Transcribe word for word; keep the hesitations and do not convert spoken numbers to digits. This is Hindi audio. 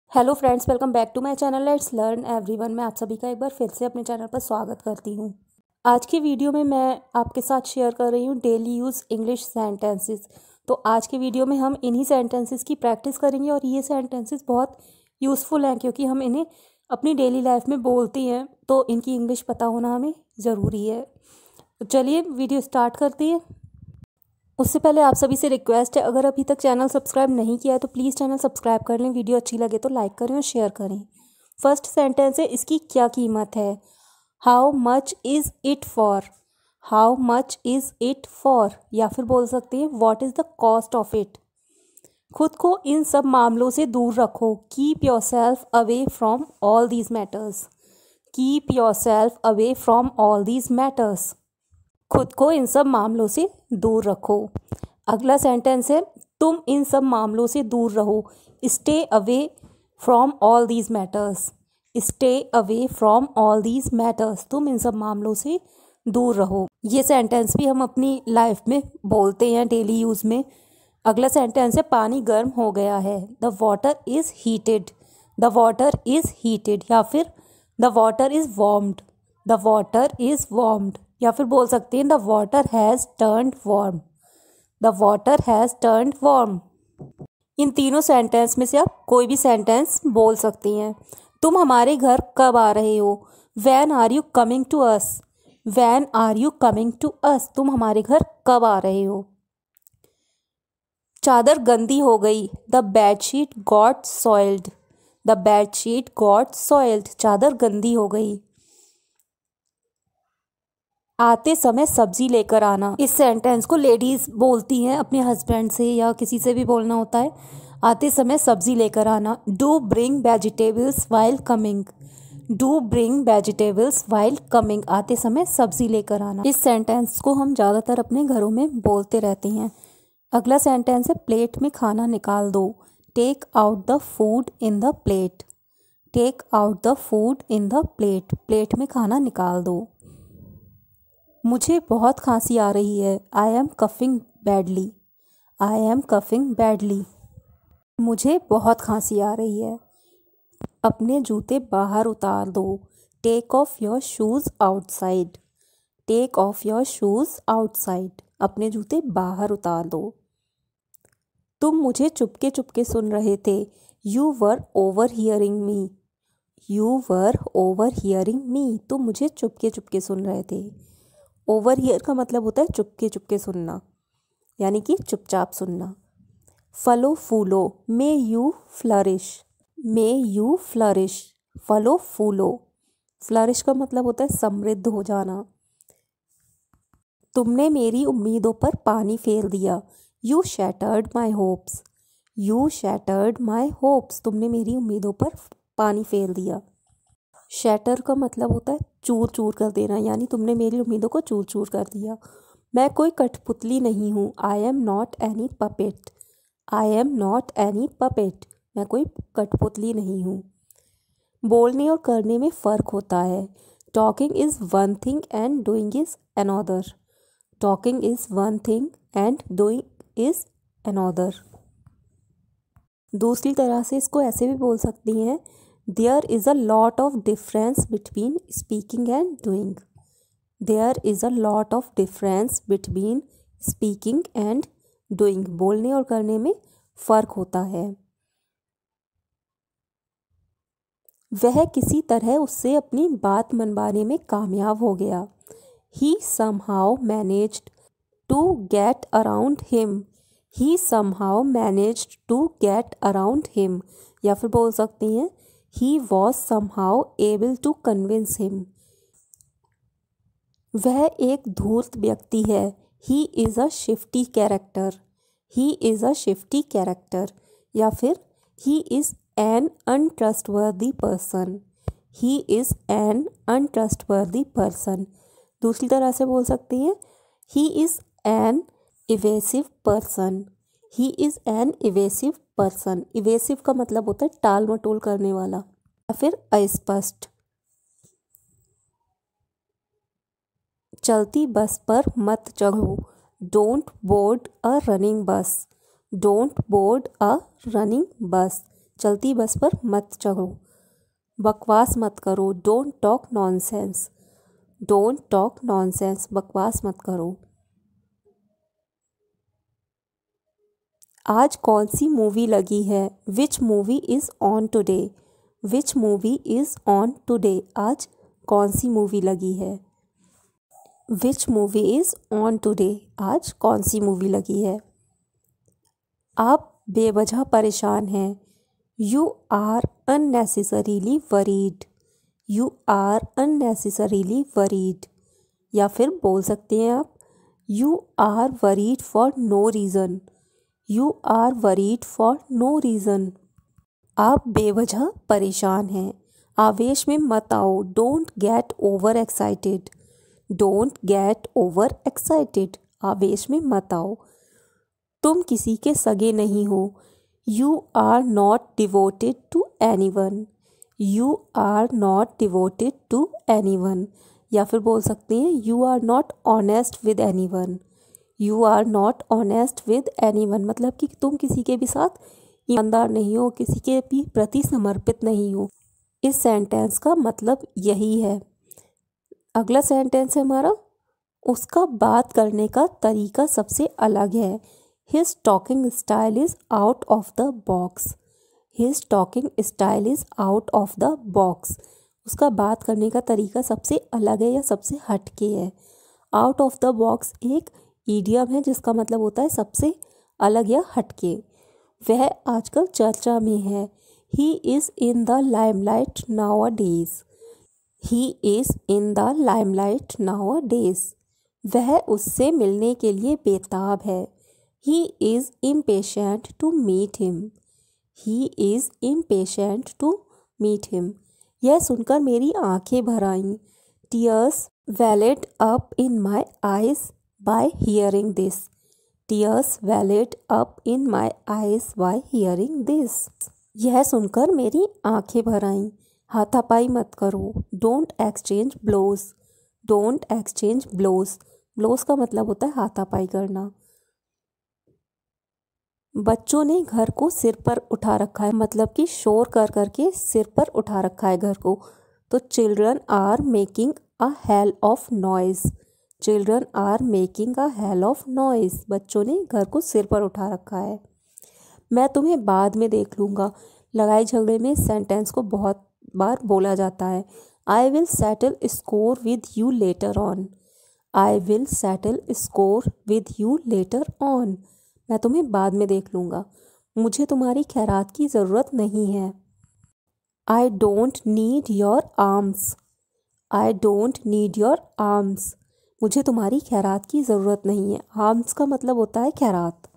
Hello friends, welcome back to my channel let's learn everyone. मैं आप सभी का एक बार फिर से अपने चैनल पर स्वागत करती हूँ। आज की वीडियो में मैं आपके साथ शेयर कर रही हूँ डेली यूज़ इंग्लिश सेंटेंसेस। तो आज के वीडियो में हम इन्हीं सेंटेंसेस की प्रैक्टिस करेंगे और ये सेंटेंसेस बहुत यूज़फुल हैं क्योंकि हम इन्हें अपनी डेली लाइफ में बोलती हैं, तो इनकी इंग्लिश पता होना हमें ज़रूरी है। तो चलिए वीडियो स्टार्ट करते हैं। उससे पहले आप सभी से रिक्वेस्ट है, अगर अभी तक चैनल सब्सक्राइब नहीं किया है तो प्लीज़ चैनल सब्सक्राइब कर लें। वीडियो अच्छी लगे तो लाइक करें और शेयर करें। फर्स्ट सेंटेंस है, इसकी क्या कीमत है। How much is it for. How much is it for, या फिर बोल सकते हैं what is the cost of it. खुद को इन सब मामलों से दूर रखो। Keep yourself away from all these matters. Keep yourself away from all these matters. खुद को इन सब मामलों से दूर रखो। अगला सेंटेंस है, तुम इन सब मामलों से दूर रहो। Stay away from all these matters. Stay away from all these matters, तुम इन सब मामलों से दूर रहो। ये सेंटेंस भी हम अपनी लाइफ में बोलते हैं डेली यूज़ में। अगला सेंटेंस है, पानी गर्म हो गया है। The water is heated. The water is heated, या फिर the water is warmed. The water is warmed, या फिर बोल सकते हैं the water has turned warm. The water has turned warm. इन तीनों सेंटेंस में से आप कोई भी सेंटेंस बोल सकती हैं। तुम हमारे घर कब आ रहे हो। When are you coming to us. When are you coming to us, तुम हमारे घर कब आ रहे हो। चादर गंदी हो गई। The bedsheet got soiled. The bedsheet got soiled, चादर गंदी हो गई। आते समय सब्जी लेकर आना। इस सेंटेंस को लेडीज बोलती हैं अपने हस्बैंड से या किसी से भी बोलना होता है। आते समय सब्जी लेकर आना। Do bring vegetables while coming. Do bring vegetables while coming, आते समय सब्जी लेकर आना। इस सेंटेंस को हम ज़्यादातर अपने घरों में बोलते रहते हैं। अगला सेंटेंस है, प्लेट में खाना निकाल दो। Take out the food in the plate. Take out the food in the plate, plate में खाना निकाल दो। मुझे बहुत खांसी आ रही है। I am coughing badly. I am coughing badly, मुझे बहुत खांसी आ रही है। अपने जूते बाहर उतार दो। Take off your shoes outside. Take off your shoes outside, अपने जूते बाहर उतार दो। तुम मुझे चुपके चुपके सुन रहे थे। You were overhearing me. You were overhearing me, तुम मुझे चुपके चुपके सुन रहे थे। ओवर हियर का मतलब होता है चुपके चुपके सुनना, यानी कि चुपचाप सुनना। फलो फूलो। May you flourish. May you flourish, फलो फूलो। फ्लरिश का मतलब होता है समृद्ध हो जाना। तुमने मेरी उम्मीदों पर पानी फेर दिया। You shattered my hopes. You shattered my hopes, तुमने मेरी उम्मीदों पर पानी फेर दिया। शैटर का मतलब होता है चूर चूर कर देना, यानी तुमने मेरी उम्मीदों को चूर चूर कर दिया। मैं कोई कठपुतली नहीं हूँ। I am not any puppet. I am not any puppet, मैं कोई कठपुतली नहीं हूँ। बोलने और करने में फ़र्क होता है। Talking is one thing and doing is another. Talking is one thing and doing is another. दूसरी तरह से इसको ऐसे भी बोल सकती हैं, There is a lot of difference between speaking and doing. There is a lot of difference between speaking and doing. बोलने और करने में फ़र्क होता है। वह किसी तरह उससे अपनी बात मनवाने में कामयाब हो गया। He somehow managed to get around him. He somehow managed to get around him. या फिर बोल सकती हैं He was somehow able to convince him. वह एक धूर्त व्यक्ति है। He is a shifty character. He is a shifty character. या फिर He is an untrustworthy person. He is an untrustworthy person. दूसरी तरह से बोल सकती हैं He is an evasive person. He is an evasive person. evasive का मतलब होता है टाल मटोल करने वाला, या फिर अस्पष्ट। चलती बस पर मत चढ़ो। Don't board a running bus. Don't board a running bus, चलती बस पर मत चढ़ो। बकवास मत करो, don't talk nonsense. Don't talk nonsense, बकवास मत करो। आज कौन सी मूवी लगी है? Which movie is on today? Which movie is on today? आज कौन सी मूवी लगी है? Which movie is on today? आज कौन सी मूवी लगी है? आप बेवजह परेशान हैं। You are unnecessarily worried. You are unnecessarily worried. या फिर बोल सकते हैं आप, you are worried for no reason. You are worried for no reason. आप बेवजह परेशान हैं। आवेश में मत आओ, don't get over excited. Don't get over excited, आवेश में मत आओ। तुम किसी के सगे नहीं हो। You are not devoted to anyone. You are not devoted to anyone. या फिर बोल सकते हैं, you are not honest with anyone. You are not honest with anyone, मतलब कि तुम किसी के भी साथ ईमानदार नहीं हो, किसी के भी प्रति समर्पित नहीं हो। इस सेंटेंस का मतलब यही है। अगला सेंटेंस है हमारा, उसका बात करने का तरीका सबसे अलग है। His talking style is out of the box. His talking style is out of the box. उसका बात करने का तरीका सबसे अलग है या सबसे हटके है। आउट ऑफ द बॉक्स एक ईडियम है जिसका मतलब होता है सबसे अलग या हटके। वह आजकल चर्चा में है। He is in the limelight nowadays. He is in the limelight nowadays. वह उससे मिलने के लिए बेताब है। He is impatient to meet him. He is impatient to meet him. यह सुनकर मेरी आंखें भर आईं। Tears welled up in my eyes by hearing this. Tears welled up in my eyes by hearing this. यह सुनकर मेरी आंखें भर आईं। हाथापाई मत करो, don't exchange blows. Don't exchange blows. Blows का मतलब होता है हाथापाई करना। बच्चों ने घर को सिर पर उठा रखा है, मतलब कि शोर कर करके सिर पर उठा रखा है घर को। तो children are making a hell of noise. Children are making a hell of noise. बच्चों ने घर को सिर पर उठा रखा है। मैं तुम्हें बाद में देख लूँगा। लड़ाई झगड़े में सेंटेंस को बहुत बार बोला जाता है। I will settle score with you later on. I will settle score with you later on. मैं तुम्हें बाद में देख लूँगा। मुझे तुम्हारी खैरात की ज़रूरत नहीं है। I don't need your arms. I don't need your arms. मुझे तुम्हारी खैरात की ज़रूरत नहीं है। आर्म्स का मतलब होता है खैरात।